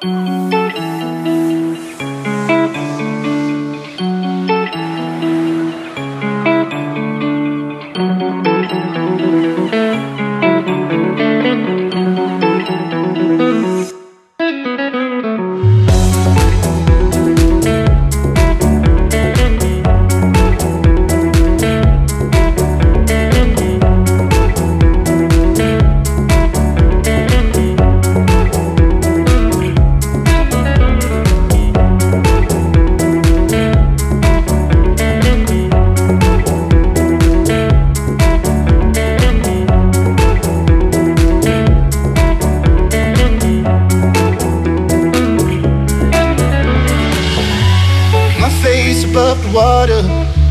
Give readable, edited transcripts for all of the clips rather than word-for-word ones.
Above the water,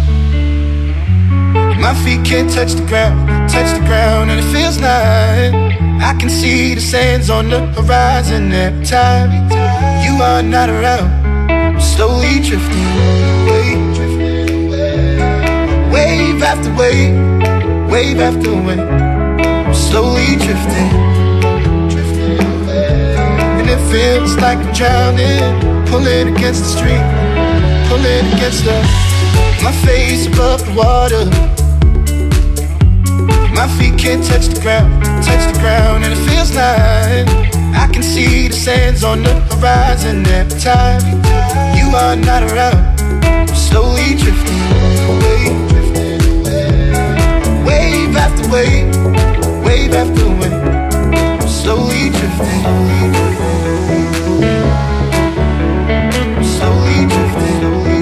my feet can't touch the ground, and it feels like I can see the sands on the horizon every time you are not around. I'm slowly drifting away, wave after wave, wave after wave. I'm slowly drifting away, and it feels like I'm drowning, pulling against the stream, pulling against my face above the water. My feet can't touch the ground, and it feels like I can see the sands on the horizon every time you are not around. I'm slowly drifting away, wave after wave, wave after wave. I'm slowly drifting, slowly drifting.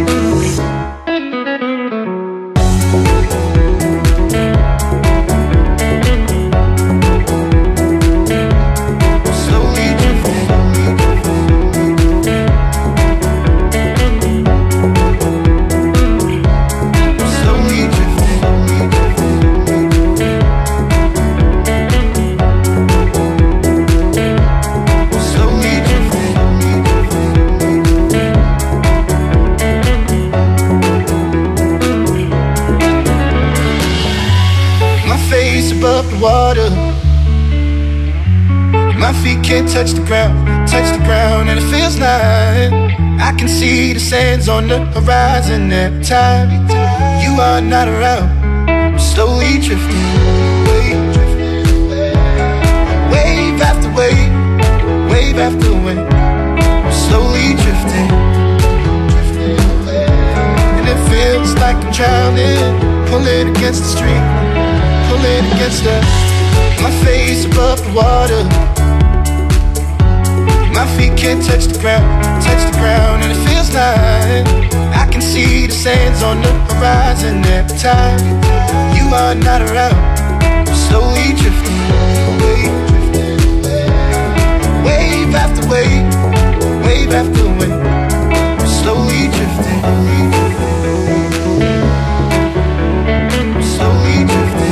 Above the water, my feet can't touch the ground, and it feels like I can see the sands on the horizon every time you are not around. I'm slowly drifting away, wave after wave, wave after wave. I'm slowly drifting, and it feels like I'm drowning, pulling against the stream, pulling against my face above the water. My feet can't touch the ground, and it feels like I can see the sands on the horizon every time you are not around. I'm slowly drifting away, wave after wave, wave after wave. I'm slowly drifting, slowly drifting.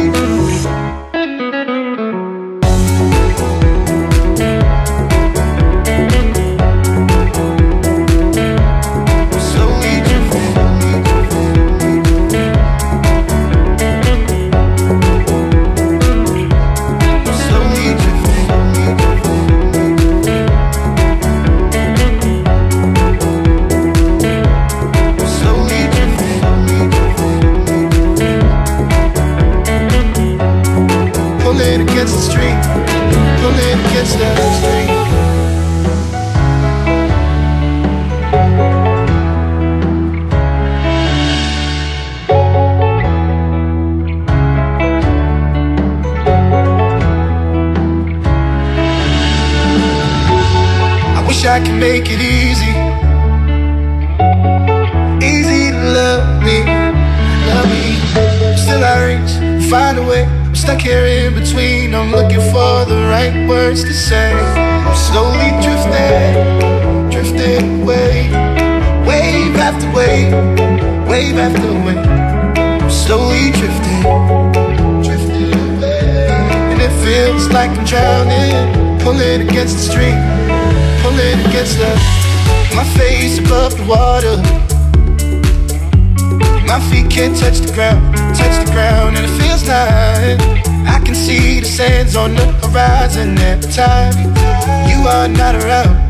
Pulling against the stream, pulling against the stream. I wish I could make it easy, easy to love me, love me. Still I reach, find a way. Stuck here in between, I'm looking for the right words to say. I'm slowly drifting, drifting away, wave after wave, wave after wave. I'm slowly drifting, drifting away, and it feels like I'm drowning, pulling against the stream, pulling against my face above the water. My feet can't touch the ground, and it feels like I can see the sands on the horizon every time you are not around.